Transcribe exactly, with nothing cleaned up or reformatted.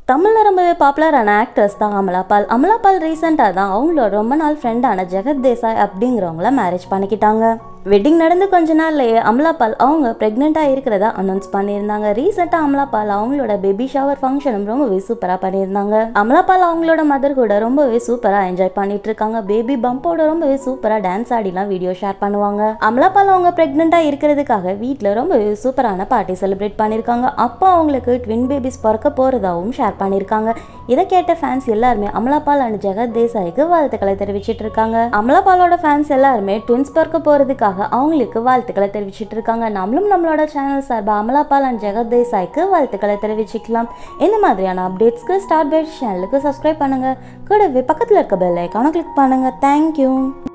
தமிழ்ல ரொம்பவே பாப்புலரான ஆக்ட்ரஸ் தான் அமலா பால். அமலா பால் ரீசெண்டாக தான் அவங்களோட ரொம்ப நாள் ஃப்ரெண்டான ஜெகத் தேசாய் அப்படிங்கிறவங்கள மேரேஜ் பண்ணிக்கிட்டாங்க. வெட்டிங் நடந்து கொஞ்ச நாள்லயே அமலா பால் அவங்க ப்ரெக்னெண்ட்டாக இருக்கிறதா அனௌன்ஸ் பண்ணியிருந்தாங்க. ரீசெண்டாக அமலா பால் அவங்களோட பேபி ஷவர் ஃபங்க்ஷனும் ரொம்பவே சூப்பராக பண்ணியிருந்தாங்க. அமலா பால் அவங்களோட மதர் கூட ரொம்பவே சூப்பராக என்ஜாய் பண்ணிட்டு இருக்காங்க. பேபி பம்போட ரொம்பவே சூப்பராக டான்ஸ் ஆடிலாம் வீடியோ ஷேர் பண்ணுவாங்க. அமலா பால் அவங்க ப்ரெக்னெண்ட்டாக இருக்கிறதுக்காக வீட்டில் ரொம்பவே சூப்பரான பார்ட்டி செலிப்ரேட் பண்ணியிருக்காங்க. அப்போ அவங்களுக்கு ட்வின் பேபிஸ் பிறக்க போகிறதாவும் ஷேர் பண்ணியிருக்காங்க. இதை கேட்ட ஃபேன்ஸ் எல்லாருமே அமலா பால் அண்ட் ஜெகத் தேசாய்க்கு வாழ்த்துக்களை தெரிவிச்சிட்டு இருக்காங்க. அமலா பாலோட ஃபேன்ஸ் எல்லாருமே ட்வின்ஸ் பிறக்க போகிறதுக்காக அவங்களுக்கு வாழ்த்துக்களை தெரிவிச்சிட்டு இருக்காங்க. நம்மளும் நம்மளோட சேனல் சார்பாக அமலா பால் அண்ட் ஜெகத் தேசாய்க்கு வாழ்த்துக்களை தெரிவிச்சுக்கலாம். இந்த மாதிரியான அப்டேட்ஸ்க்கு ஸ்டார் பைட் சேனலுக்கு சப்ஸ்கிரைப் பண்ணுங்க. கூடவே பக்கத்தில் இருக்க பெல் ஐக்கானை கிளிக் பண்ணுங்க. தேங்க்யூ.